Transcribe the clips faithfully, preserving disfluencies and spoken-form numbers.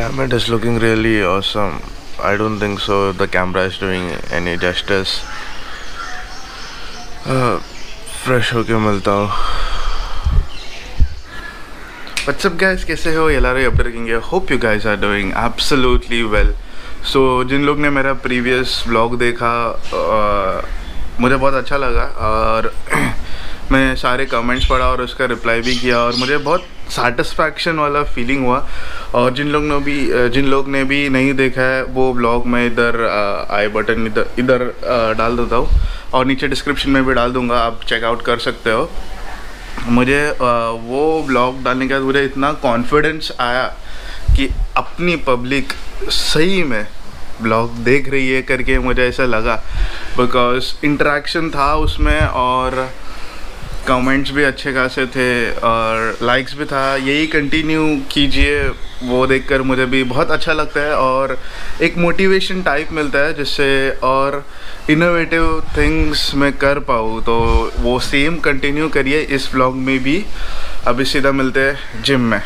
pyramid is looking really awesome. I don't think so the camera is doing any justice. uh, fresh होके मिलता हूँ. What's up guys, कैसे हो? LRI update करेंगे. Hope you guys are doing absolutely well. So जिन लोग ने मेरा प्रीवियस व्लॉग देखा uh, मुझे बहुत अच्छा लगा और मैं सारे कमेंट्स पढ़ा और उसका रिप्लाई भी किया और मुझे बहुत सेटिस्फैक्शन वाला फीलिंग हुआ. और जिन लोग ने भी जिन लोग ने भी नहीं देखा है वो व्लॉग मैं इधर आई बटन इधर इधर डाल देता हूँ और नीचे डिस्क्रिप्शन में भी डाल दूँगा, आप चेकआउट कर सकते हो. मुझे वो व्लॉग डालने के बाद मुझे इतना कॉन्फिडेंस आया कि अपनी पब्लिक सही में ब्लॉग देख रही है करके मुझे ऐसा लगा, बिकॉज इंटरेक्शन था उसमें और कमेंट्स भी अच्छे खासे थे और लाइक्स भी था. यही कंटिन्यू कीजिए, वो देखकर मुझे भी बहुत अच्छा लगता है और एक मोटिवेशन टाइप मिलता है जिससे और इनोवेटिव थिंग्स मैं कर पाऊँ. तो वो सेम कंटिन्यू करिए इस व्लॉग में भी. अभी सीधा मिलते हैं जिम में.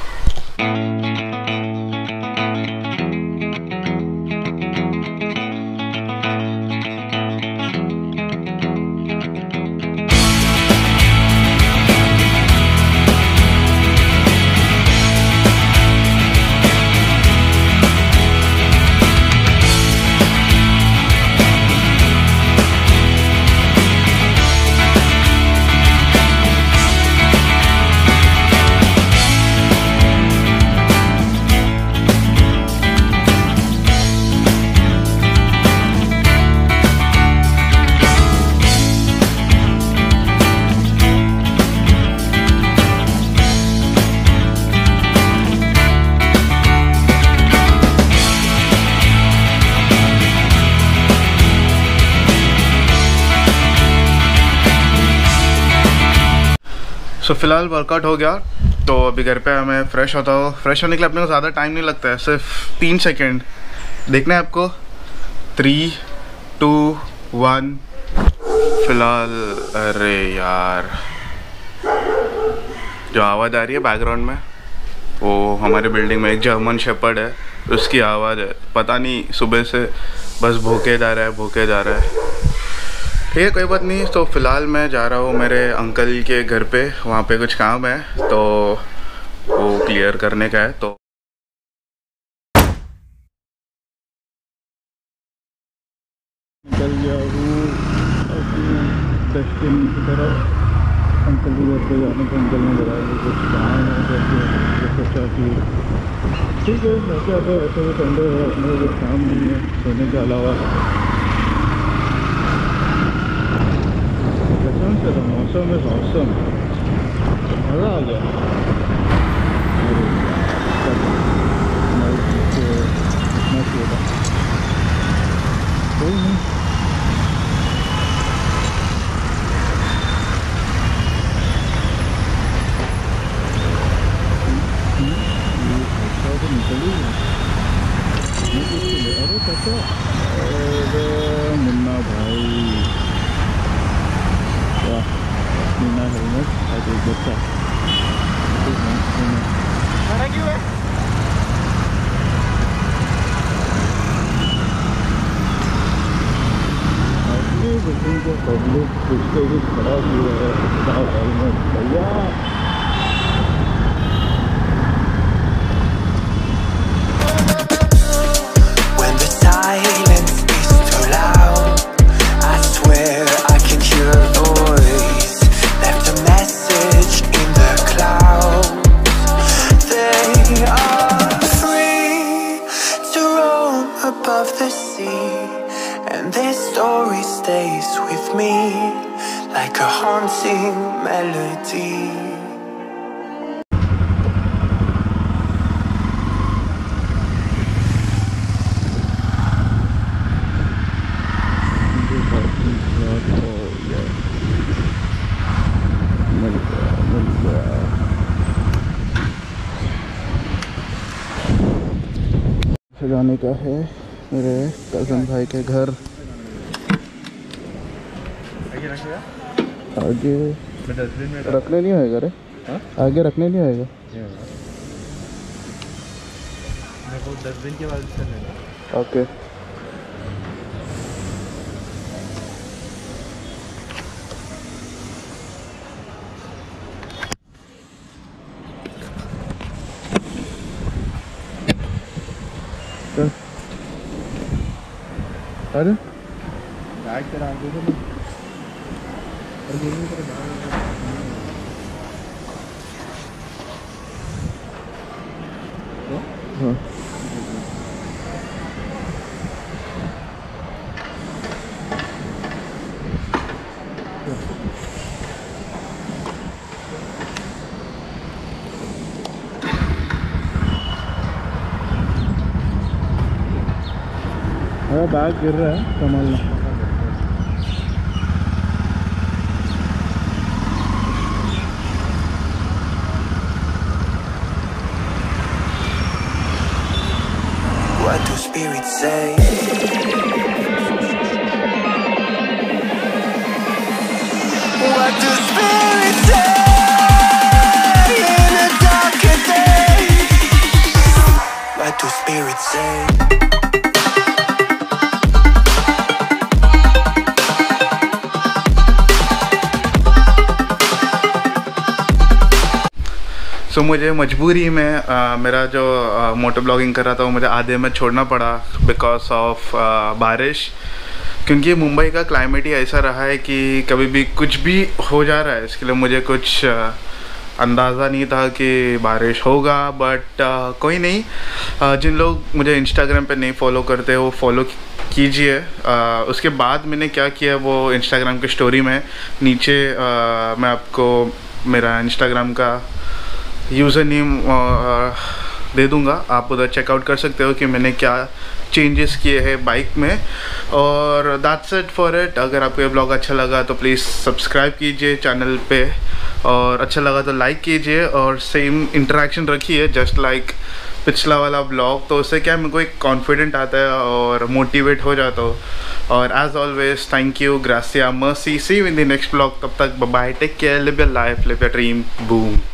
सो so, फ़िलहाल वर्कआउट हो गया तो अभी घर पे मैं फ़्रेश होता हूँ. फ्रेश होने के लिए अपने को ज़्यादा टाइम नहीं लगता है, सिर्फ तीन सेकेंड देखना है आपको. Three two one. फ़िलहाल अरे यार जो आवाज़ आ रही है बैकग्राउंड में वो हमारे बिल्डिंग में एक जर्मन शेपर्ड है, उसकी आवाज़ है. पता नहीं सुबह से बस भूखे जा रहा है भूखे जा रहा है. ठीक है कोई बात नहीं. तो फ़िलहाल मैं जा रहा हूँ मेरे अंकल के घर पे, वहाँ पे कुछ काम है तो वो क्लियर करने का है. तो निकल गया हूँ अपनी डेस्टिनी की तरफ. अंकल के घर पे जाने को अंकल ने बताया कुछ काम है करके सोचा कि ठीक है वैसे आता है. वैसे भी संडे है, अपने कुछ काम नहीं है सोने के अलावा. तो मौसम है मौसम मज़ा आ गया. कोई नहीं निकली. अरे चाचा अरे मुन्ना भाई बिना हेलमेट और एक बच्चा खड़ा क्यों है? अपनी बिल्डिंग को पब्लिक पूछते ही खड़ा हुआ है बिना हेलमेट. भैया above the sea, and this story stays with me like a haunting melody. जाने का है मेरे कज़न भाई के घर. आगे रखने नहीं होएगा रे. आगे रखने नहीं होएगा. मेरे को दस दिन के बाद करने का। ओके अरे बैग तेरा आगे से ना और ये नहीं तेरा बैग हाँ मेरा बैग गिर रहा है संभालना। What do spirits say? What do spirits say in a darker day? What do spirits say? So so, मुझे मजबूरी में आ, मेरा जो मोटो ब्लॉगिंग कर रहा था वो मुझे आधे में छोड़ना पड़ा बिकॉज ऑफ बारिश, क्योंकि मुंबई का क्लाइमेट ही ऐसा रहा है कि कभी भी कुछ भी हो जा रहा है। इसके लिए मुझे कुछ आ, अंदाज़ा नहीं था कि बारिश होगा, बट आ, कोई नहीं। आ, जिन लोग मुझे इंस्टाग्राम पे नहीं फॉलो करते वो फॉलो कीजिए। उसके बाद मैंने क्या किया वो इंस्टाग्राम की स्टोरी में नीचे आ, मैं आपको मेरा इंस्टाग्राम का यूज़र नेम दे दूंगा, आप उधर चेकआउट कर सकते हो कि मैंने क्या चेंजेस किए हैं बाइक में। और दैट्स इट फॉर इट। अगर आपको ये ब्लॉग अच्छा लगा तो प्लीज़ सब्सक्राइब कीजिए चैनल पे, और अच्छा लगा तो लाइक कीजिए और सेम इंटरेक्शन रखिए जस्ट लाइक पिछला वाला ब्लॉग। तो उससे क्या मेरे को एक कॉन्फिडेंट आता है और मोटिवेट हो जाता हूँ। और एज ऑलवेज थैंक यू, ग्रासिया, मर्सी, see you in the next blog. तब तक bye, take care, live your life, live your dream, boom.